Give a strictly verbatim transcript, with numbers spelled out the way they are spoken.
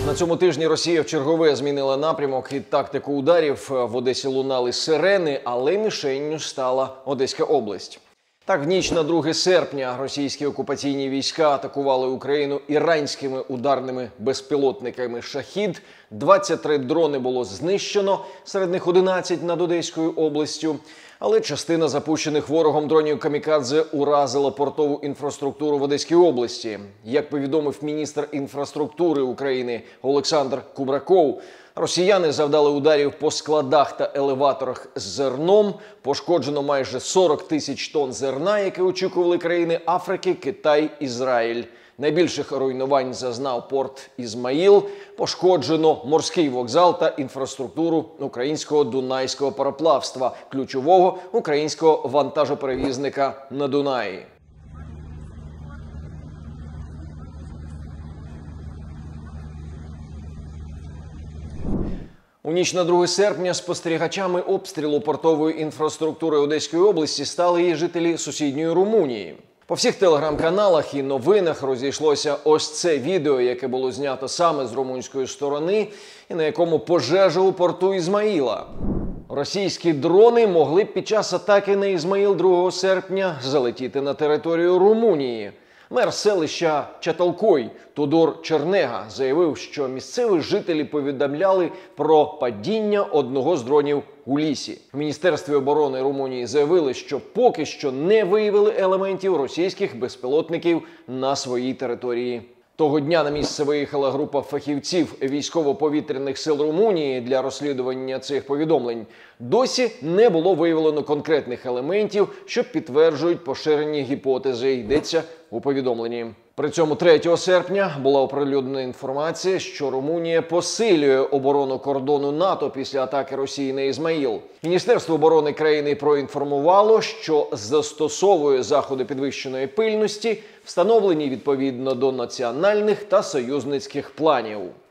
На цьому тижні Росія вчергове змінила напрямок і тактику ударів. В Одесі лунали сирени, але мішенню стала Одеська область. Так, в ніч на друге серпня російські окупаційні війська атакували Україну іранськими ударними безпілотниками «Шахід». двадцять три дрони було знищено, серед них одинадцять над Одеською областю. Але частина запущених ворогом дронів «Камікадзе» уразила портову інфраструктуру в Одеській області. Як повідомив міністр інфраструктури України Олександр Кубраков, росіяни завдали ударів по складах та елеваторах з зерном. Пошкоджено майже сорок тисяч тонн зерна, яке очікували країни Африки, Китай, Ізраїль. Найбільших руйнувань зазнав порт Ізмаїл. Пошкоджено морський вокзал та інфраструктуру українського дунайського пароплавства, ключового українського вантажоперевізника на Дунаї. У ніч на друге серпня спостерігачами обстрілу портової інфраструктури Одеської області стали і жителі сусідньої Румунії. По всіх телеграм-каналах і новинах розійшлося ось це відео, яке було знято саме з румунської сторони, і на якому пожежа у порту Ізмаїла. Російські дрони могли б під час атаки на Ізмаїл другого серпня залетіти на територію Румунії. Мер селища Чаталкой Тодор Чернега заявив, що місцеві жителі повідомляли про падіння одного з дронів у лісі. В Міністерстві оборони Румунії заявили, що поки що не виявили елементів російських безпілотників на своїй території. Того дня на місце виїхала група фахівців військово-повітряних сил Румунії для розслідування цих повідомлень. Досі не було виявлено конкретних елементів, що підтверджують поширені гіпотези, йдеться у повідомленні. При цьому третього серпня була оприлюднена інформація, що Румунія посилює оборону кордону НАТО після атаки Росії на Ізмаїл. Міністерство оборони країни проінформувало, що застосовує заходи підвищеної пильності, встановлені відповідно до національних та союзницьких планів.